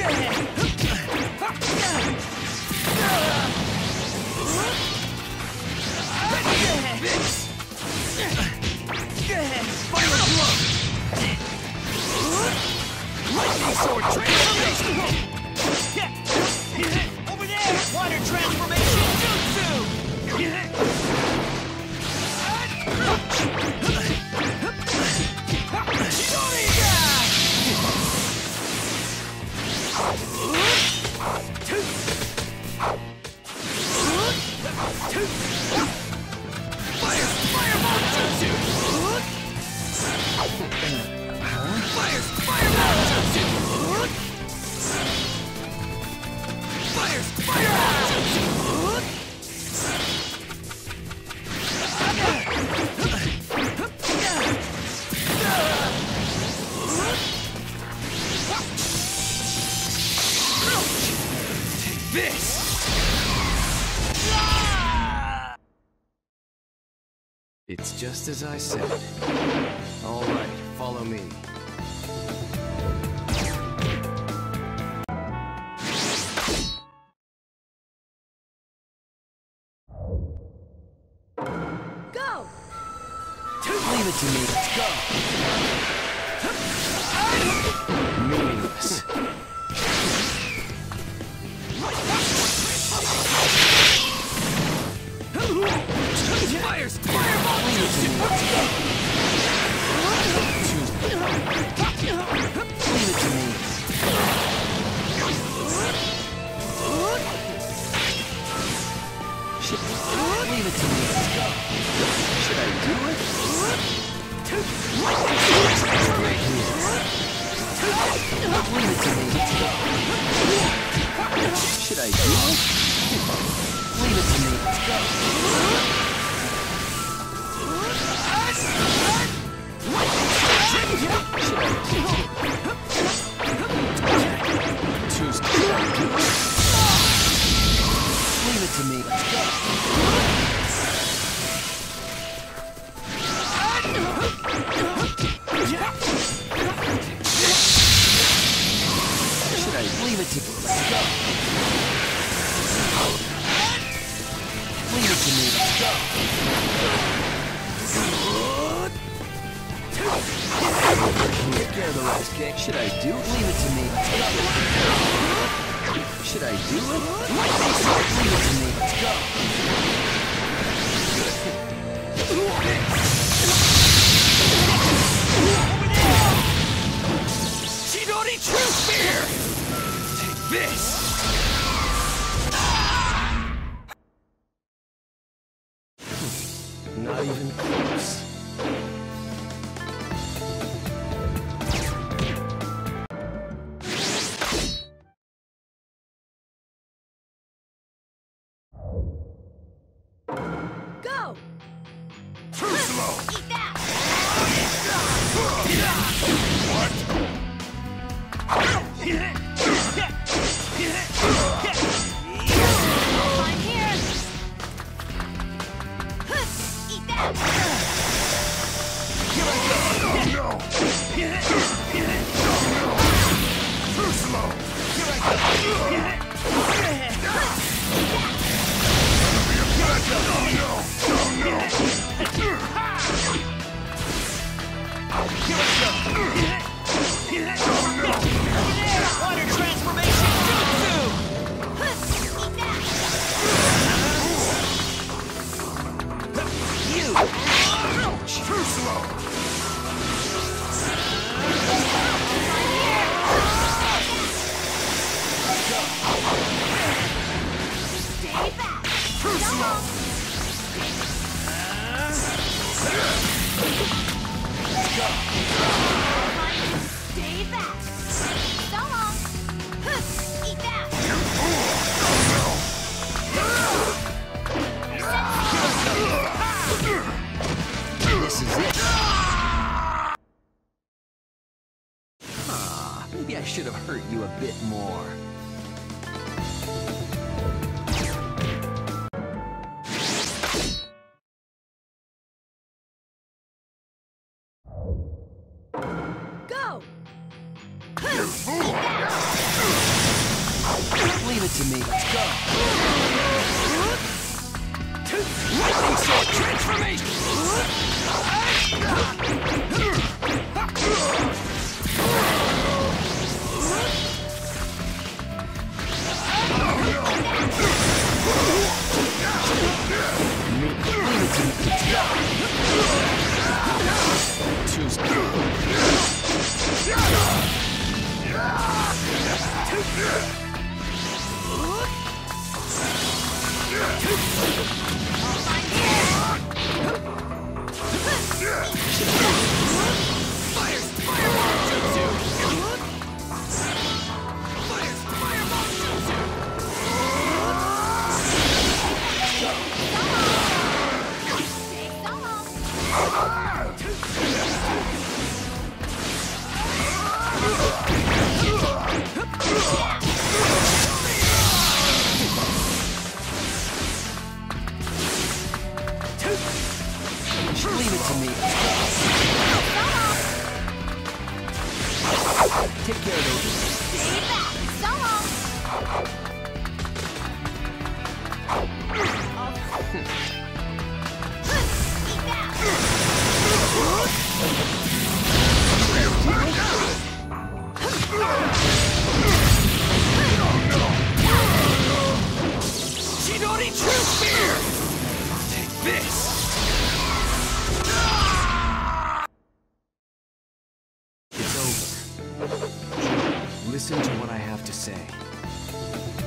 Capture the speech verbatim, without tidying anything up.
Lightning sword transformation! Over there! Water transformation jutsu! Fire! Fireball jutsu! Fire! Fireball jutsu! Fire! Fireball jutsu! Take this! It's just as I said. All right, follow me. Go! Leave it to me. Let's go. Meaningless. Fires! Fireball! Leave it to me. Let's go. Leave it to me. Shit. Leave it to me. Let's go. Should I do it? Right here. Leave it to me. Let's go. Should I do it? Leave it to me. Let's go. Should I do it? Tuesday. Should I do it? Leave it to me. Let's go. Should I leave it to me? Let's go. Leave it to me. Let's go. Take care of the rest, kick. Should I do it? Leave it to me. Let's go. Should I do it? Leave it to me. Let's go. Chidori True Spear! Take this! Not even close. Go! Too slow! Eat that! What? I'm here! Eat that! Here I go! Oh no! Too slow! Here I go! Oh no! Oh no! Here I go! Oh no! Water transformation jutsu! Eat that! You! Ouch! Too slow! Stay back! Too slow! Let's go. Stay back! So long! Eat that! This is it. Ah, maybe I should have hurt you a bit more. Go! You fool! it to me. Let's go. Lightning sword transformation! Leave it to me. Let's go. Too slow. Fire's fireball jutsu! Fire's fireball jutsu! Leave it to me. Take care of those. Stay back. So long. Eat that. Chidori True Spear! I'll take this! It's over. Listen to what I have to say.